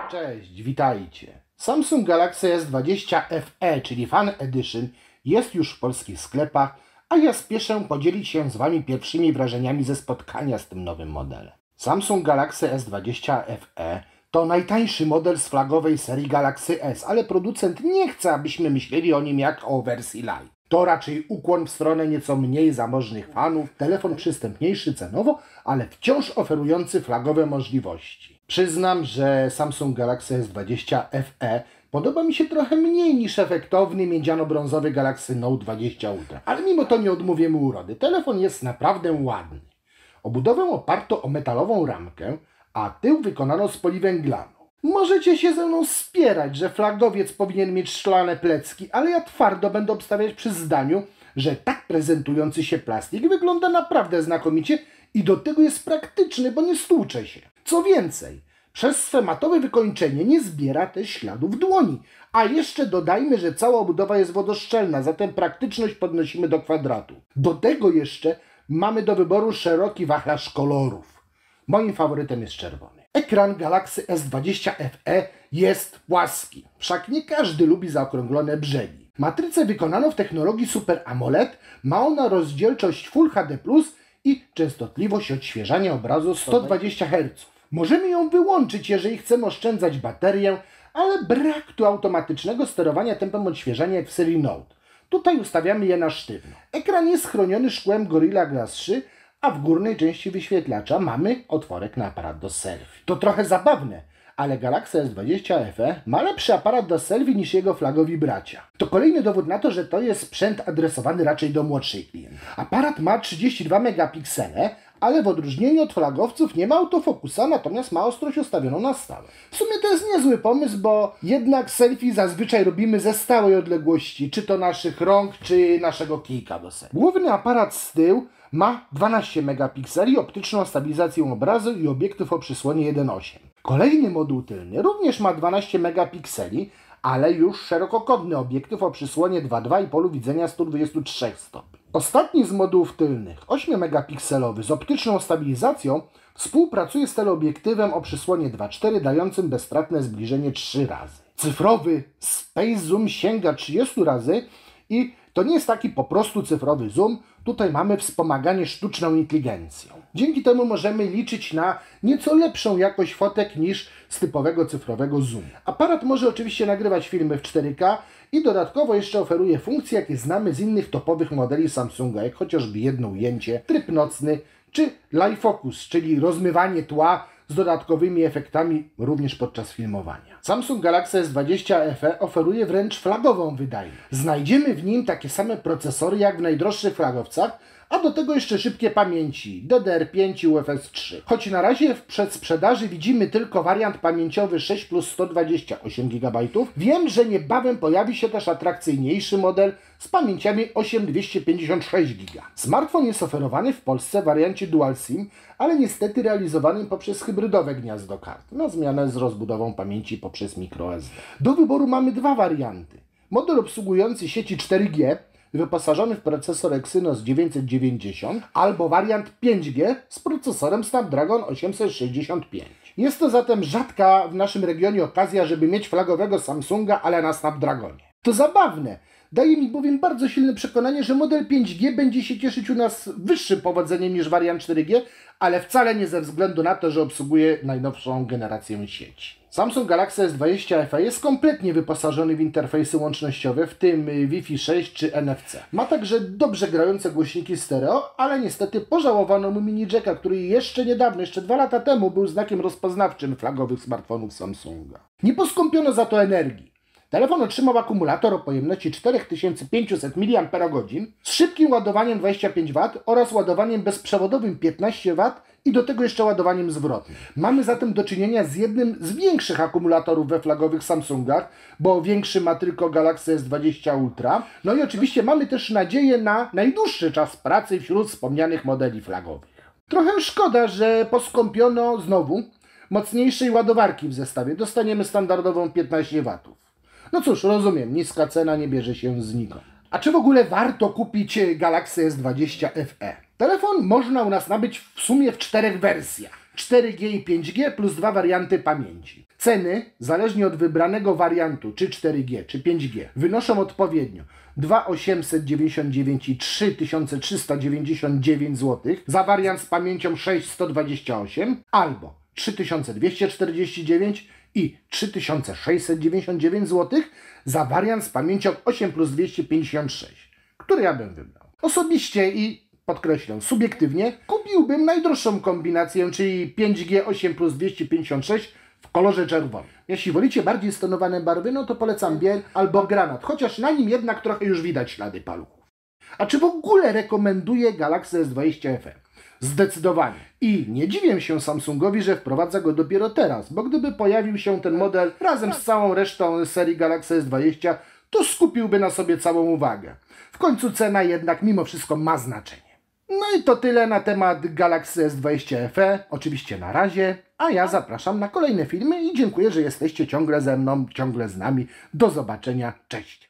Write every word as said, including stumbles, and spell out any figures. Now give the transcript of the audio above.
Cześć, witajcie. Samsung Galaxy S dwadzieścia F E, czyli Fan Edition, jest już w polskich sklepach, a ja spieszę podzielić się z Wami pierwszymi wrażeniami ze spotkania z tym nowym modelem. Samsung Galaxy S dwadzieścia F E to najtańszy model z flagowej serii Galaxy S, ale producent nie chce, abyśmy myśleli o nim jak o wersji Lite. To raczej ukłon w stronę nieco mniej zamożnych fanów, telefon przystępniejszy cenowo, ale wciąż oferujący flagowe możliwości. Przyznam, że Samsung Galaxy S dwadzieścia F E podoba mi się trochę mniej niż efektowny miedziano-brązowy Galaxy Note dwadzieścia Ultra, ale mimo to nie odmówię mu urody. Telefon jest naprawdę ładny. Obudowę oparto o metalową ramkę, a tył wykonano z poliwęglanu. Możecie się ze mną spierać, że flagowiec powinien mieć szklane plecki, ale ja twardo będę obstawiać przy zdaniu, że tak prezentujący się plastik wygląda naprawdę znakomicie i do tego jest praktyczny, bo nie stłucze się. Co więcej, przez swe matowe wykończenie nie zbiera też śladów dłoni. A jeszcze dodajmy, że cała obudowa jest wodoszczelna, zatem praktyczność podnosimy do kwadratu. Do tego jeszcze mamy do wyboru szeroki wachlarz kolorów. Moim faworytem jest czerwony. Ekran Galaxy S dwadzieścia F E jest płaski, wszak nie każdy lubi zaokrąglone brzegi. Matrycę wykonano w technologii Super AMOLED, ma ona rozdzielczość Full H D plus i częstotliwość odświeżania obrazu sto dwadzieścia herców. Możemy ją wyłączyć, jeżeli chcemy oszczędzać baterię, ale brak tu automatycznego sterowania tempem odświeżania jak w serii Note. Tutaj ustawiamy je na sztywno. Ekran jest chroniony szkłem Gorilla Glass trzy, a w górnej części wyświetlacza mamy otworek na aparat do selfie. To trochę zabawne, ale Galaxy S dwadzieścia F E ma lepszy aparat do selfie niż jego flagowi bracia. To kolejny dowód na to, że to jest sprzęt adresowany raczej do młodszych klientów. Aparat ma trzydzieści dwa megapiksele, ale w odróżnieniu od flagowców nie ma autofokusa, natomiast ma ostrość ustawioną na stałe. W sumie to jest niezły pomysł, bo jednak selfie zazwyczaj robimy ze stałej odległości, czy to naszych rąk, czy naszego kijka do selfie. Główny aparat z tyłu ma dwanaście megapikseli, optyczną stabilizację obrazu i obiektyw o przysłonie jeden przecinek osiem. Kolejny moduł tylny również ma dwanaście megapikseli, ale już szerokokątny obiektyw o przysłonie dwa przecinek dwa i polu widzenia sto dwadzieścia trzy stopni. Ostatni z modułów tylnych, osiem megapikselowy z optyczną stabilizacją, współpracuje z teleobiektywem o przysłonie dwa przecinek cztery dającym bezstratne zbliżenie trzy razy. Cyfrowy Space Zoom sięga trzydzieści razy i to nie jest taki po prostu cyfrowy zoom, tutaj mamy wspomaganie sztuczną inteligencją. Dzięki temu możemy liczyć na nieco lepszą jakość fotek niż z typowego cyfrowego zoomu. Aparat może oczywiście nagrywać filmy w cztery K i dodatkowo jeszcze oferuje funkcje, jakie znamy z innych topowych modeli Samsunga, jak chociażby jedno ujęcie, tryb nocny czy live focus, czyli rozmywanie tła z dodatkowymi efektami również podczas filmowania. Samsung Galaxy S dwadzieścia F E oferuje wręcz flagową wydajność. Znajdziemy w nim takie same procesory jak w najdroższych flagowcach, a do tego jeszcze szybkie pamięci D D R pięć i U F S trzy. Choć na razie w przedsprzedaży widzimy tylko wariant pamięciowy sześć plus sto dwadzieścia osiem gigabajtów, wiem, że niebawem pojawi się też atrakcyjniejszy model z pamięciami osiem dwieście pięćdziesiąt sześć giga. Smartfon jest oferowany w Polsce w wariancie Dual SIM, ale niestety realizowanym poprzez hybrydowe gniazdo kart, na zmianę z rozbudową pamięci poprzez microSD. Do wyboru mamy dwa warianty. Model obsługujący sieci cztery G, wyposażony w procesor Exynos dziewięćset dziewięćdziesiąt albo wariant pięć G z procesorem Snapdragon osiemset sześćdziesiąt pięć. Jest to zatem rzadka w naszym regionie okazja, żeby mieć flagowego Samsunga, ale na Snapdragonie. To zabawne. Daje mi bowiem bardzo silne przekonanie, że model pięć G będzie się cieszyć u nas wyższym powodzeniem niż wariant cztery G, ale wcale nie ze względu na to, że obsługuje najnowszą generację sieci. Samsung Galaxy S dwadzieścia F E jest kompletnie wyposażony w interfejsy łącznościowe, w tym Wi-Fi sześć czy N F C. Ma także dobrze grające głośniki stereo, ale niestety pożałowano mu mini jacka, który jeszcze niedawno, jeszcze dwa lata temu był znakiem rozpoznawczym flagowych smartfonów Samsunga. Nie poskąpiono za to energii. Telefon otrzymał akumulator o pojemności cztery tysiące pięćset miliampergodzin z szybkim ładowaniem dwadzieścia pięć watów oraz ładowaniem bezprzewodowym piętnaście watów i do tego jeszcze ładowaniem zwrotnym. Mamy zatem do czynienia z jednym z większych akumulatorów we flagowych Samsungach, bo większy ma tylko Galaxy S dwadzieścia Ultra. No i oczywiście mamy też nadzieję na najdłuższy czas pracy wśród wspomnianych modeli flagowych. Trochę szkoda, że poskąpiono znowu mocniejszej ładowarki w zestawie. Dostaniemy standardową piętnaście watów. No cóż, rozumiem, niska cena nie bierze się znikąd. A czy w ogóle warto kupić Galaxy S dwadzieścia F E? Telefon można u nas nabyć w sumie w czterech wersjach. cztery G i pięć G plus dwa warianty pamięci. Ceny, zależnie od wybranego wariantu, czy cztery G, czy pięć G, wynoszą odpowiednio dwa tysiące osiemset dziewięćdziesiąt dziewięć i trzy tysiące trzysta dziewięćdziesiąt dziewięć złotych za wariant z pamięcią sześć tysięcy sto dwadzieścia osiem albo trzy tysiące dwieście czterdzieści dziewięć i trzy tysiące sześćset dziewięćdziesiąt dziewięć złotych za wariant z pamięcią osiem plus dwieście pięćdziesiąt sześć, który ja bym wybrał. Osobiście i podkreślę, subiektywnie kupiłbym najdroższą kombinację, czyli pięć G osiem plus dwieście pięćdziesiąt sześć w kolorze czerwonym. Jeśli wolicie bardziej stonowane barwy, no to polecam biel albo granat, chociaż na nim jednak trochę już widać ślady paluchów. A czy w ogóle rekomenduję Galaxy S dwadzieścia F E? Zdecydowanie. I nie dziwię się Samsungowi, że wprowadza go dopiero teraz, bo gdyby pojawił się ten model razem z całą resztą serii Galaxy S dwadzieścia, to skupiłby na sobie całą uwagę. W końcu cena jednak mimo wszystko ma znaczenie. No i to tyle na temat Galaxy S dwadzieścia F E. Oczywiście na razie, a ja zapraszam na kolejne filmy i dziękuję, że jesteście ciągle ze mną, ciągle z nami. Do zobaczenia, cześć!